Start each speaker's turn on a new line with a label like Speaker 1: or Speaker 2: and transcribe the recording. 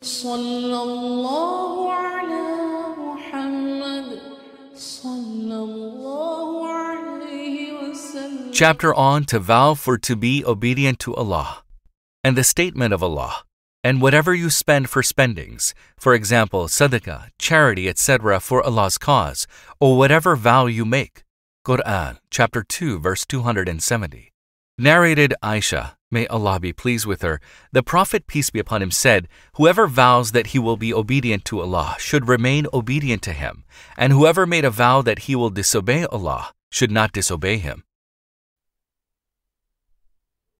Speaker 1: Sallallahu ala Muhammad. Sallallahu alayhi wasallam.
Speaker 2: Chapter on to vow for to be obedient to Allah, and the statement of Allah, and whatever you spend for spendings, for example, Sadaqa, charity, etc., for Allah's cause, or whatever vow you make. Quran, chapter 2, verse 270. Narrated Aisha, may Allah be pleased with her, the Prophet, peace be upon him, said, whoever vows that he will be obedient to Allah should remain obedient to him, and whoever made a vow that he will disobey Allah should not disobey him.